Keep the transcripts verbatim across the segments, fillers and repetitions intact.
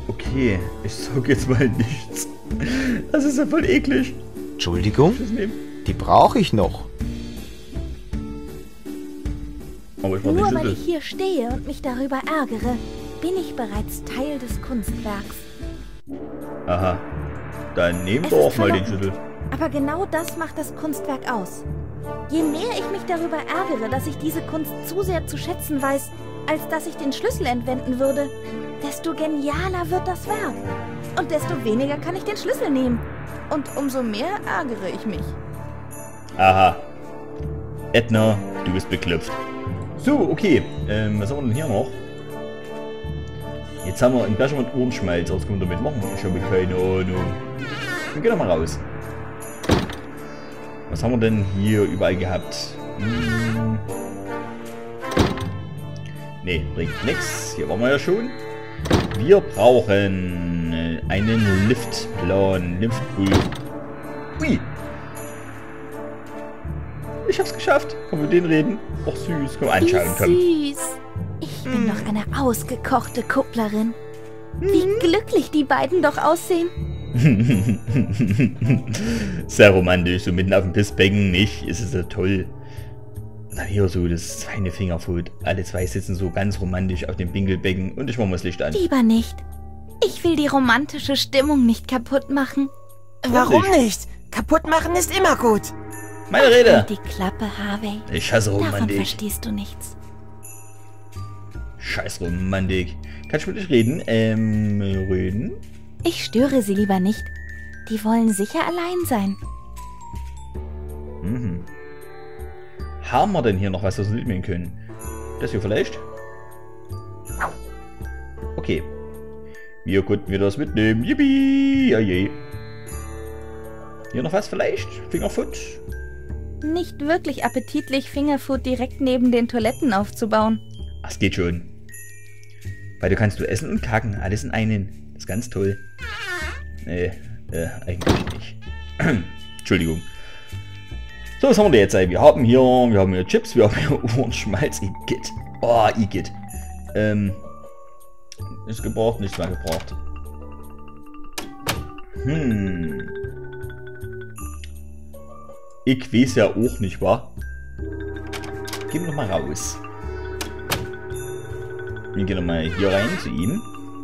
Okay, ich sag jetzt mal nichts. Das ist ja voll eklig. Entschuldigung? Die brauche ich noch. Aber ich war Nur nicht weil so ich hier stehe und mich darüber ärgere, bin ich bereits Teil des Kunstwerks. Aha. Dann nehmen Es wir ist auch mal den verlockend. Schlüssel. Aber genau das macht das Kunstwerk aus. Je mehr ich mich darüber ärgere, dass ich diese Kunst zu sehr zu schätzen weiß, als dass ich den Schlüssel entwenden würde, desto genialer wird das Werk. Und desto weniger kann ich den Schlüssel nehmen. Und umso mehr ärgere ich mich. Aha. Edna, du bist beklopft. So, okay. Ähm, was haben wir denn hier noch? Jetzt haben wir einen Becher mit Ohrenschmalz. Was können wir damit machen? Ich habe keine Ahnung. Dann geh doch mal raus. Was haben wir denn hier überall gehabt? Hm. Ne, bringt nichts. Hier waren wir ja schon. Wir brauchen einen Liftplan. Liftpult. Ui. Ich hab's geschafft. Komm mit denen reden. Och süß. Komm anschauen. Komm. Wie süß. Ich bin doch eine ausgekochte Kupplerin. Wie glücklich die beiden doch aussehen. Sehr romantisch. So mitten auf dem Pissbecken, nicht? Ist es ja toll. Und dann hier so das feine Fingerfood. Alle zwei sitzen so ganz romantisch auf dem Pinkelbecken und ich mach mal das Licht an. Lieber nicht. Ich will die romantische Stimmung nicht kaputt machen. Warum nicht? Kaputt machen ist immer gut. Meine Rede. Halt die Klappe, Harvey. Ich hasse Davon Romantik. verstehst du nichts. Scheiß Romantik. Kannst du mit dich reden? Ähm, reden? Ich störe sie lieber nicht. Die wollen sicher allein sein. Mhm. Haben wir denn hier noch was, was wir mitnehmen können? Das hier vielleicht? Okay. Wir konnten wir das mitnehmen. Yippie! Ja je. Hier noch was vielleicht? Fingerfood? Nicht wirklich appetitlich, Fingerfood direkt neben den Toiletten aufzubauen. Ach, es geht schon. Weil du kannst du essen und kacken. Alles in einen. Das ist ganz toll. Nee, äh, eigentlich nicht. Entschuldigung. So, was haben wir denn jetzt? Ey? Wir haben hier, wir haben hier Chips, wir haben hier Ohrenschmalz. Igitt. Oh, Igitt. Ähm, ist gebraucht, nichts mehr gebraucht. Hm. Ich weiß ja auch nicht, wa? Gehen wir noch mal raus. Wir gehen noch mal hier rein zu ihm.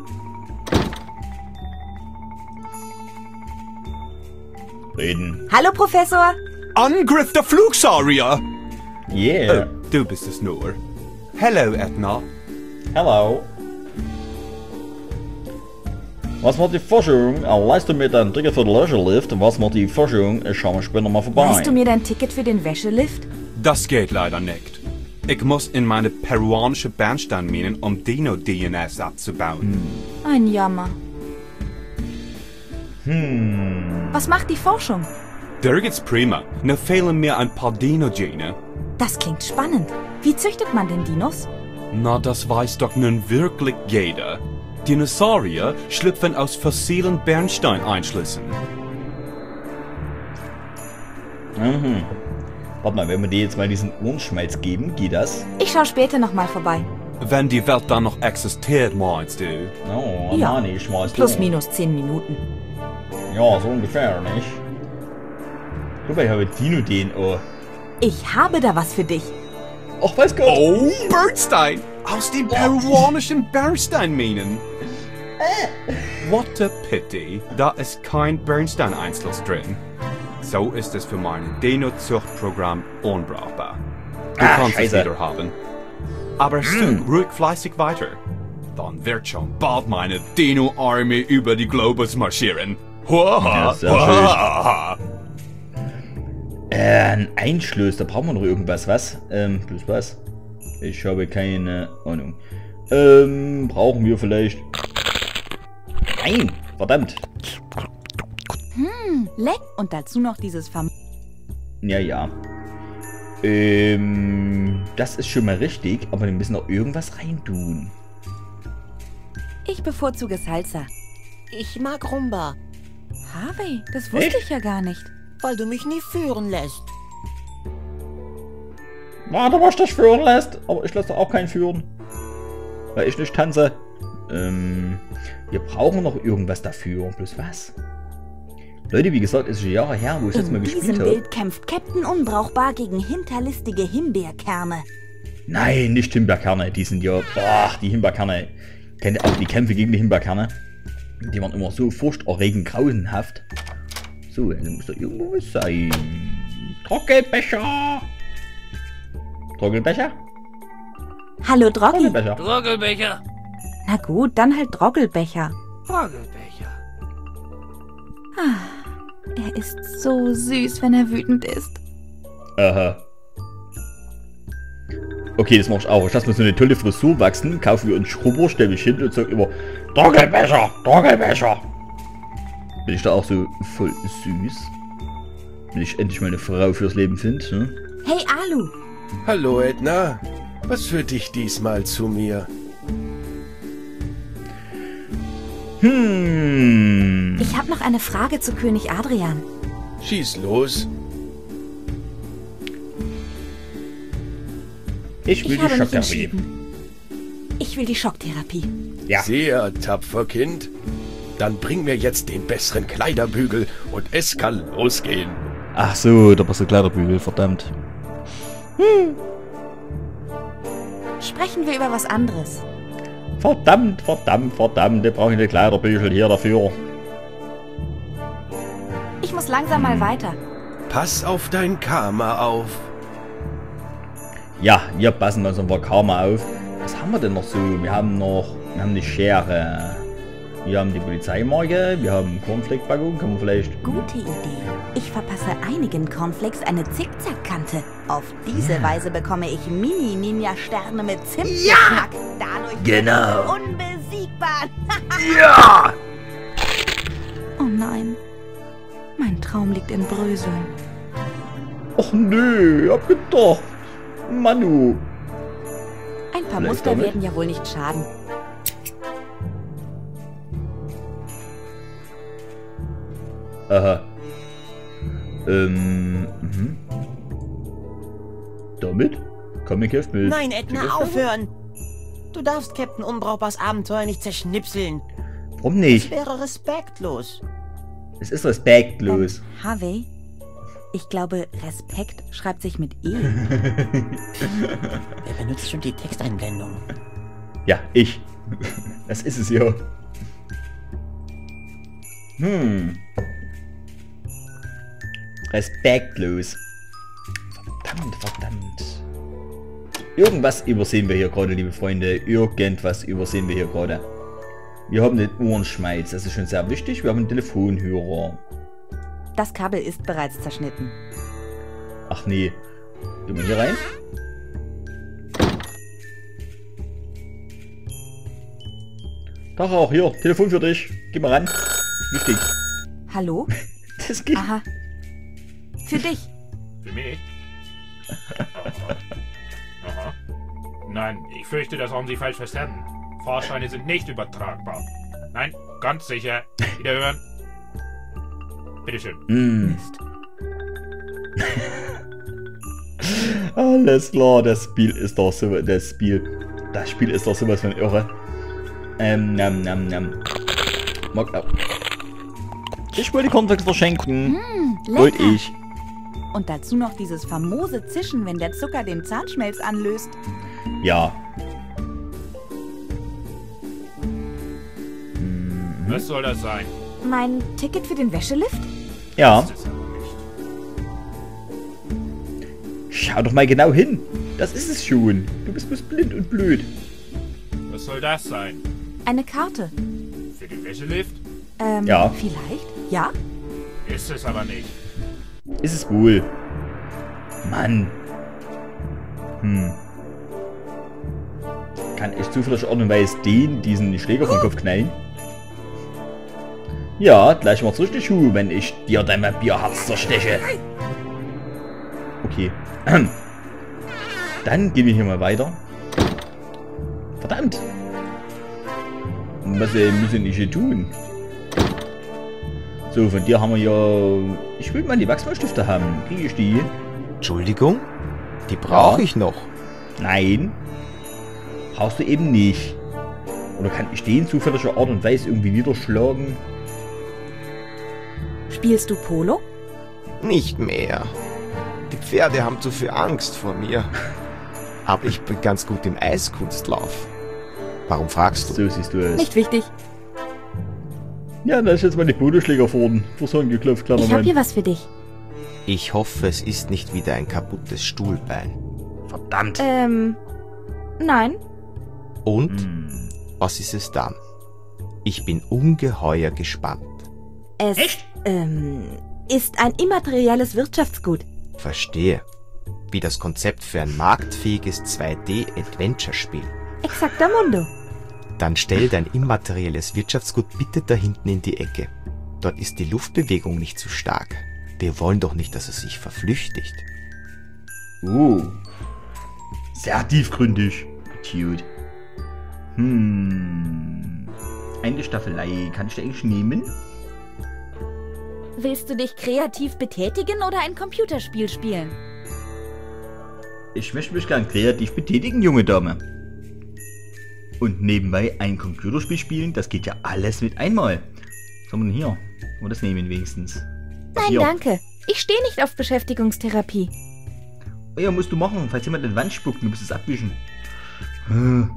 Reden. Hallo, Professor! Angriff der Flugsaurier! Yeah. Oh, du bist es nur. Hello, Edna. Hello. Was macht die Forschung? Leist du mir dein Ticket für den Leisure-Lift? Was macht die Forschung? Ich schau mal später mal vorbei. Leist du mir dein Ticket für den Wäschelift? Das geht leider nicht. Ich muss in meine peruanische Bernsteinminen, um Dino-D N S abzubauen. Ein Jammer. Hm. Was macht die Forschung? Der geht's prima. Nur fehlen mir ein paar Dino-Gene. Das klingt spannend. Wie züchtet man denn Dinos? Na, das weiß doch nun wirklich jeder. Dinosaurier schlüpfen aus fossilen Bernsteineinschlüssen. Mhm. Warte mal, wenn wir dir jetzt mal diesen Ohrenschmalz geben, geht das? Ich schau später nochmal vorbei. Wenn die Welt dann noch existiert, meinst du? Oh, Ja. nein, ich schmalz Plus durch. minus zehn Minuten. Ja, so ungefähr, nicht? Guck mal, ich habe Dino-D N A. Ich habe da was für dich. Ach, weiß Gott. Oh, Bernstein! Aus den peruanischen Bernsteinminen. What a pity. Da ist kein Bernsteineinschluss drin. So ist es für mein Dino-Zuchtprogramm unbrauchbar. Du Ah, kannst Scheiße. es wieder haben. Aber such ruhig fleißig weiter. Dann wird schon bald meine Dino-Armee über die Globus marschieren. Huaha, Ja, sehr huaha. Äh, ein Einschluss, da brauchen wir noch irgendwas, was? Ähm, bloß was? Ich habe keine Ahnung. Ähm, brauchen wir vielleicht... Nein, verdammt. Hm, leck. Und dazu noch dieses Verm... Ja, ja. Ähm, das ist schon mal richtig, aber wir müssen noch irgendwas reintun. Ich bevorzuge Salsa. Ich mag Rumba, Harvey, das wusste Echt? ich ja gar nicht. weil du mich nie führen lässt. Warte, was dich führen lässt, aber ich lasse auch keinen führen. Weil ich nicht tanze. Ähm, wir brauchen noch irgendwas dafür. Bloß was? Leute, wie gesagt, es ist schon Jahre her, wo ich das mal gespielt habe. In diesem Bild kämpft Captain Unbrauchbar gegen hinterlistige Himbeerkerne. Nein, nicht Himbeerkerne. Die sind ja... Boah, die Himbeerkerne. Kennt ihr auch die Kämpfe gegen die Himbeerkerne? Die waren immer so furchterregend grauenhaft. So, dann muss da irgendwo was sein. Trockelbecher! Trockelbecher? Hallo, Droggi. Trockelbecher. Trockelbecher. Na gut, dann halt Droggelbecher. Trockelbecher. Ah, er ist so süß, wenn er wütend ist. Aha. Okay, das mach ich auch. Ich lasse mir so eine tolle Frisur wachsen, kaufe mir einen Schrubber, stelle mich hin und sage immer Trockelbecher, Trockelbecher. Bin ich da auch so voll süß? Wenn ich endlich mal eine Frau fürs Leben finde, ne? Hey, Alu. Hallo Edna, was führt dich diesmal zu mir? Hm. Ich habe noch eine Frage zu König Adrian. Schieß los. Ich will Ich die habe mich Schocktherapie. entschieden. Ich will die Schocktherapie. Ja. Sehr tapfer, Kind. Dann bring mir jetzt den besseren Kleiderbügel und es kann losgehen. Ach so, da passt der Kleiderbügel, verdammt. Sprechen wir über was anderes. Verdammt, verdammt, verdammt, da brauche ich eine Kleiderbügel hier dafür. Ich muss langsam mal weiter. Pass auf dein Karma auf. Ja, wir passen uns unser Karma auf. Was haben wir denn noch so? Wir haben noch, wir haben die Schere. Wir haben die Polizeimarke, wir haben Cornflake-Packung, kann man vielleicht... Gute Idee. Ich verpasse einigen Cornflakes eine Zickzackkante. Auf diese Weise bekomme ich Mini-Ninja-Sterne mit Zimtgeschmack. Dadurch Genau. bin ich unbesiegbar. Ja! Oh nein. Mein Traum liegt in Bröseln. Och nö, hab gedacht. Manu. Ein paar Vielleicht Muster damit? werden ja wohl nicht schaden. Aha. Ähm, mhm. Damit? Komm ich jetzt mit. Nein, Edna, aufhören! Du darfst Captain Unbrauchbars Abenteuer nicht zerschnipseln. Warum Das nicht? wäre respektlos. Es ist respektlos. Ähm, Harvey, ich glaube, Respekt schreibt sich mit E. Wer benutzt schon die Texteinblendung? Ja, ich. Das ist es ja. Hm. Respektlos. Verdammt, verdammt. Irgendwas übersehen wir hier gerade, liebe Freunde. Irgendwas übersehen wir hier gerade. Wir haben den Ohrenschmalz, das ist schon sehr wichtig. Wir haben einen Telefonhörer. Das Kabel ist bereits zerschnitten. Ach nee. Gehen wir hier rein? Tag auch, hier, Telefon für dich. Geh mal ran. Wichtig. Hallo? Das geht. Aha. Für dich. Für mich? Aha. Nein, ich fürchte, das haben Sie falsch verstanden. Fahrscheine sind nicht übertragbar. Nein, ganz sicher. Wiederhören. Bitteschön. Mm. Alles klar, das Spiel ist doch so, das Spiel, das Spiel ist doch sowas von irre. Ähm, nam, nam, nam. Mag auch. Ich wollte Cornflakes verschenken. Hm, Wollte lecker. ich. Und dazu noch dieses famose Zischen, wenn der Zucker den Zahnschmelz anlöst. Ja. Was soll das sein? Mein Ticket für den Wäschelift? Ja. Das ist aber nicht. Schau doch mal genau hin. Das ist es schon. Du bist bloß blind und blöd. Was soll das sein? Eine Karte. Für den Wäschelift? Ähm, Ja. vielleicht? Ja? Ist es aber nicht. Ist es wohl. Mann. Hm. Kann ich zufällig Art und Weise den, diesen Schläger vom Kopf knallen? Ja, gleich macht's richtig hu, wenn ich dir dein Bierherz zersteche. Okay. Dann gehen wir hier mal weiter. Verdammt. Was äh, müssen ich hier tun? So, von dir haben wir ja... Ich will mal die Wachsmalstifte haben. Kriege ich die? Entschuldigung? Die brauche Ja. ich noch. Nein. Brauchst du eben nicht. Oder kann ich den zufälliger Art und Weise irgendwie niederschlagen? Spielst du Polo? Nicht mehr. Die Pferde haben zu viel Angst vor mir. Aber ich bin ganz gut im Eiskunstlauf. Warum fragst du? So siehst du es. Nicht wichtig. Ja, da ist jetzt meine Poloschläger vorn. Vor geklopft, kleiner Ich hab Mann. hier was für dich. Ich hoffe, es ist nicht wieder ein kaputtes Stuhlbein. Verdammt. Ähm, nein. Und? Hm. Was ist es dann? Ich bin ungeheuer gespannt. Es, Echt? ähm, ist ein immaterielles Wirtschaftsgut. Verstehe. Wie das Konzept für ein marktfähiges zwei D-Adventure-Spiel. Exactamundo. Dann stell dein immaterielles Wirtschaftsgut bitte da hinten in die Ecke. Dort ist die Luftbewegung nicht zu stark. Wir wollen doch nicht, dass es sich verflüchtigt. Oh. Sehr tiefgründig. Cute. Hm. Eine Staffelei. Kann ich die eigentlich nehmen? Willst du dich kreativ betätigen oder ein Computerspiel spielen? Ich möchte mich gern kreativ betätigen, junge Dame. Und nebenbei ein Computerspiel spielen, das geht ja alles mit einmal. Was haben wir denn hier? Wollen wir das nehmen wenigstens? Was Nein, hier? danke. Ich stehe nicht auf Beschäftigungstherapie. Oh ja, musst du machen, falls jemand in die Wand spuckt, du musst es abwischen. Hm.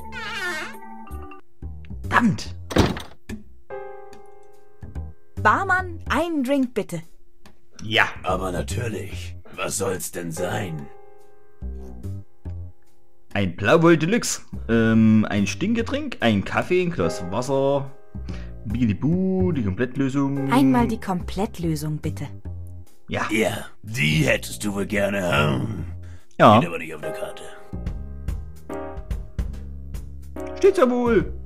Verdammt! Barmann, einen Drink bitte. Ja. Aber natürlich. Was soll's denn sein? Ein Blauwoll Deluxe, ähm, ein Stinkgetränk, ein Kaffee, ein Glas Wasser, Bigidibu, die Komplettlösung. Einmal die Komplettlösung bitte. Ja. Ja, die hättest du wohl gerne haben. Ja, Steht aber nicht auf der Karte. steht's ja wohl.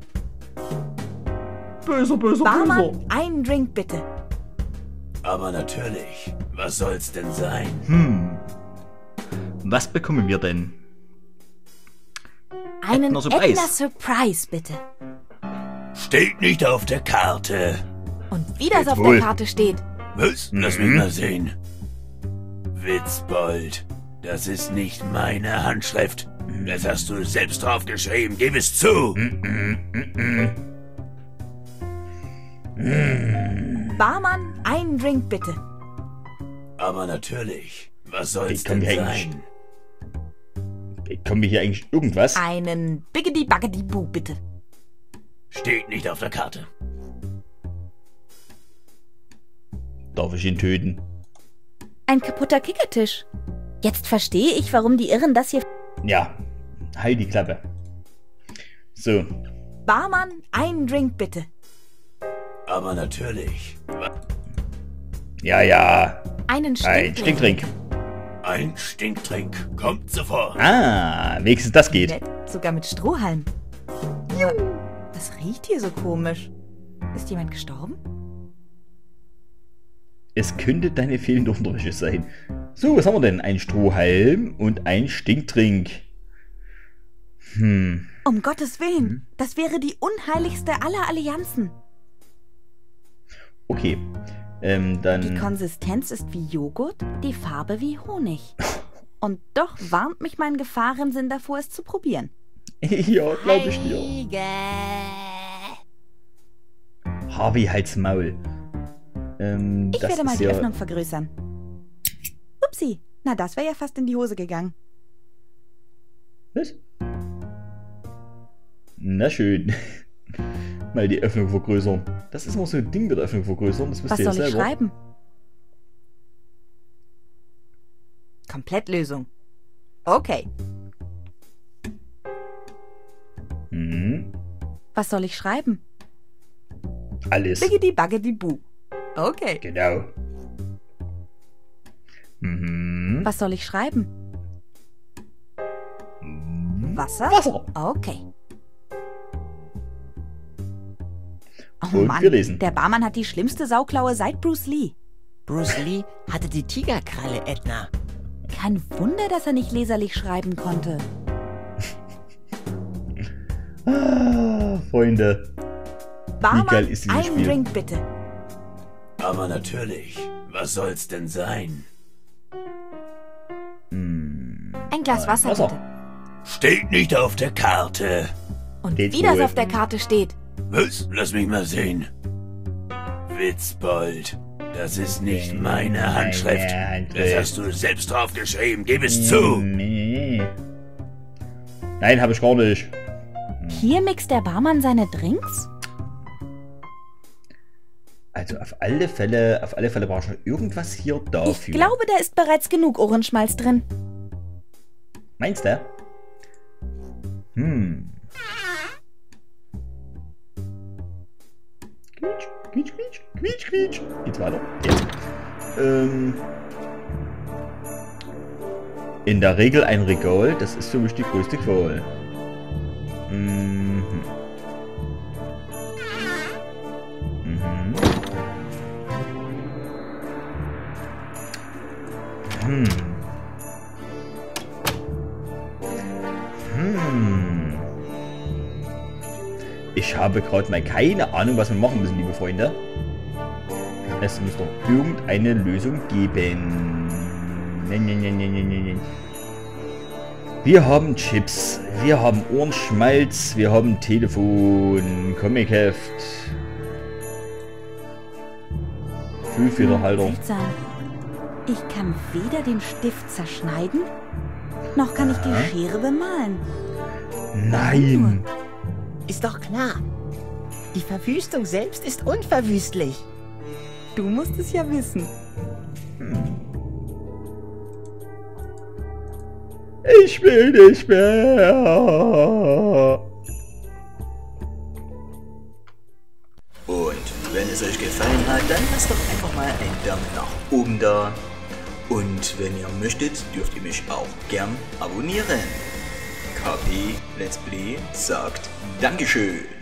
Böser, böser, böser. Barmann, einen Drink bitte. Aber natürlich. Was soll's denn sein? Hm. Was bekommen wir denn? Einen Ätna Surprise. Ätna Surprise bitte. Steht nicht auf der Karte. Und wie das Steht auf wohl. der Karte steht. Was? Lass mich Mhm. mal sehen. Witzbold, das ist nicht meine Handschrift. Das hast du selbst drauf geschrieben, gib es zu. Barmann, einen Drink bitte. Aber natürlich. Was soll's Wie kommen denn wir eigentlich- sein? Bekommen wir hier eigentlich irgendwas? Einen Biggedy Baggedy Boo bitte. Steht nicht auf der Karte. Darf ich ihn töten? Ein kaputter Kickertisch. Jetzt verstehe ich, warum die Irren das hier... Ja. Halt die Klappe. So. Barmann, einen Drink bitte. Aber natürlich. Ja, ja. Einen Ein Stinkdrink. Stinktrink. Ein Stinktrink. Kommt sofort. Ah, wenigstens das geht. Nett, sogar mit Strohhalm. Aber was riecht hier so komisch? Ist jemand gestorben? Es könnte deine fehlende Unterwäsche sein. So, was haben wir denn? Ein Strohhalm und ein Stinktrink. Hm. Um Gottes Willen, das wäre die unheiligste aller Allianzen. Okay. Ähm, Die dann... Konsistenz ist wie Joghurt, die Farbe wie Honig. Und doch warnt mich mein Gefahrensinn davor, es zu probieren. ja, glaube ich dir. Heige. Harvey halt's Maul. Ähm, Ich das werde mal ist die ja... Öffnung vergrößern. Upsi, na das wäre ja fast in die Hose gegangen. Was? Na schön. Mal die Öffnung vergrößern. Das ist immer so ein Ding mit der Öffnung vergrößern. Das wisst Was ihr ja soll ich selber. schreiben? Komplettlösung. Okay, Mhm. was soll ich schreiben? Alles. Biggedy Baggedy Boo. Okay, Genau. Mhm. was soll ich schreiben? Wasser? Wasser. Okay. Oh Und Mann, wir lesen. der Barmann hat die schlimmste Sauklaue seit Bruce Lee. Bruce Lee hatte die Tigerkralle, Edna. Kein Wunder, dass er nicht leserlich schreiben konnte. Ah, Freunde. Barmann, geil ist dieses einen Spiel? Drink bitte. Aber natürlich. Was soll's denn sein? Hm. Ein Glas Ein Wasser, Wasser. bitte. Steht nicht auf der Karte. Und Geht's wie das wohl. auf der Karte steht. Was? Lass mich mal sehen. Witzbold. Das ist nicht meine Handschrift. Das hast du selbst draufgeschrieben. Gib es zu. Nee. Nein, habe ich gar nicht. Hier mixt der Barmann seine Drinks? Also auf alle Fälle, auf alle Fälle war schon irgendwas hier dafür. Ich glaube, da ist bereits genug Ohrenschmalz drin. Meinst du? Hm. Quietsch, quietsch, quietsch, quietsch, quietsch. Geht's weiter? Jetzt. Ähm. In der Regel ein Regal, das ist für mich die größte Qual. Mhm. Mhm. Hm. Hm. Ich habe gerade mal keine Ahnung, was wir machen müssen, liebe Freunde. Es muss doch irgendeine Lösung geben. Nein, nein, nein, nein, nein, nein. Wir haben Chips, wir haben Ohrenschmalz, wir haben Telefon, Comicheft, Füllfederhalter. Seltsam. Ich kann weder den Stift zerschneiden, noch kann ich die Schere bemalen. Nein! Ist doch klar. Die Verwüstung selbst ist unverwüstlich. Du musst es ja wissen. Ich will nicht mehr! Und wenn es euch gefallen hat, dann lasst doch einfach mal einen Daumen nach oben da. Und wenn ihr möchtet, dürft ihr mich auch gern abonnieren. K P Let's Play sagt Dankeschön.